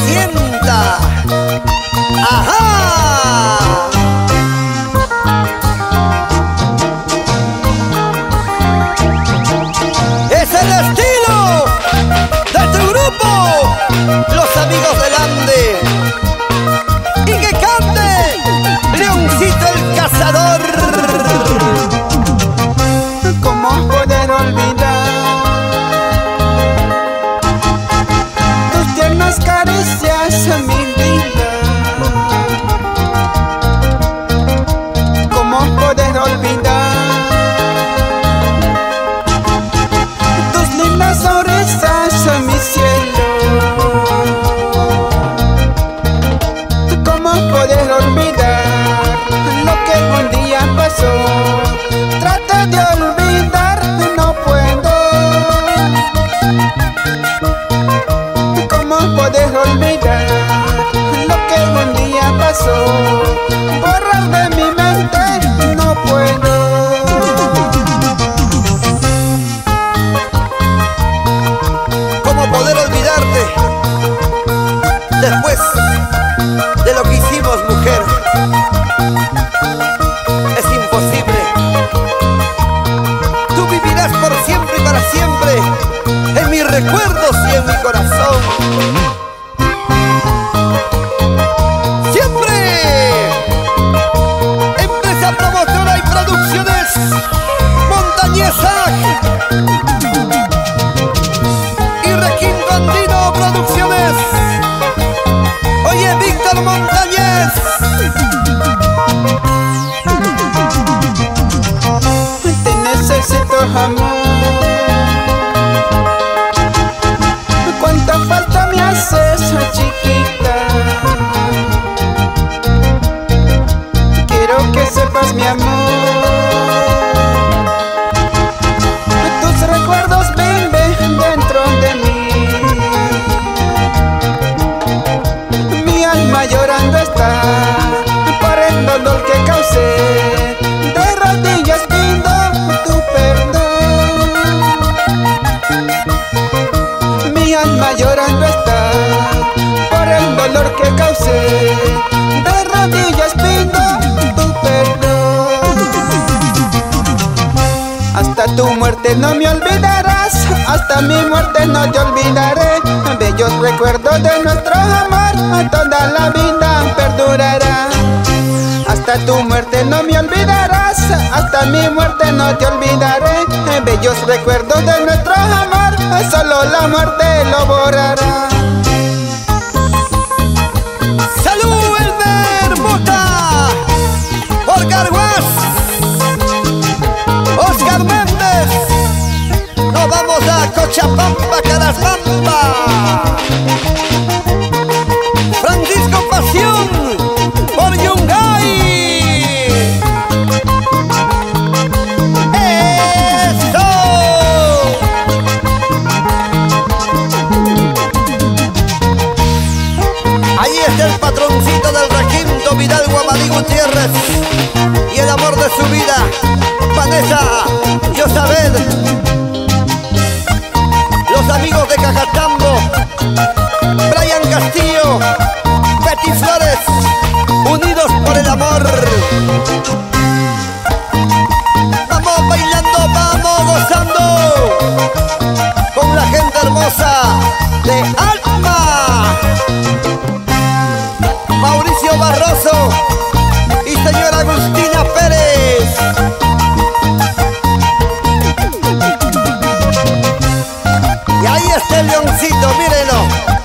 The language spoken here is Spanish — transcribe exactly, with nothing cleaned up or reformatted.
sienta. ¡Ajá! Es el estilo de tu grupo, los amigos del Ande. Y que cante Leoncito el Cazador. ¿Cómo poder olvidar tus tiernas caricias en mi vida? ¿Cómo poder olvidar tus lindas sonrisas en mi cielo? ¿Cómo poder olvidar lo que un día pasó? Trato de olvidar, no puedo. ¿Cómo poder olvidar lo que un día pasó? Borrar de mi mente, no puedo. ¿Cómo poder olvidarte después de lo que hicimos, mujer? Es imposible. Tú vivirás por siempre y para siempre en mis recuerdos y en mi corazón. Siempre. Empresa promotora y producciones Montañesa y Requinto Andino Producciones. Oye, Víctor Montañez. Te necesito, amor. Cuánta falta me haces, chiquita. Quiero que sepas, mi amor, tus recuerdos viven dentro de mí. Mi alma llorando está por el dolor que causé. De rodillas pido tu perdón. Mi alma llorando está por el dolor que causé. De rodillas pido tu perdón. Hasta tu muerte no me olvidarás, hasta mi muerte no te olvidaré. Bellos recuerdos de nuestro amor, toda la vida perdurará. Hasta tu muerte no me olvidarás, hasta mi muerte no te olvidaré. Bellos recuerdos de nuestro amor, solo la muerte lo borrará. ¡Salud, Elmer Mota! Por Garguas, Oscar Méndez. Nos vamos a Cochabamba, Carasbamba. Francisco Pasión por Yungay. ¡Eso! Ahí está el patroncito del requinto, Vidal Guamadí Gutiérrez, y el amor de su vida, Vanessa Yosabel. Los amigos de Cajatambo, Brian Castillo, Betty Flores, unidos por el amor. Vamos bailando, vamos gozando con la gente hermosa de Alma. Mauricio Barroso y señora Agustina Pérez. Y ahí está el Leoncito, mírenlo.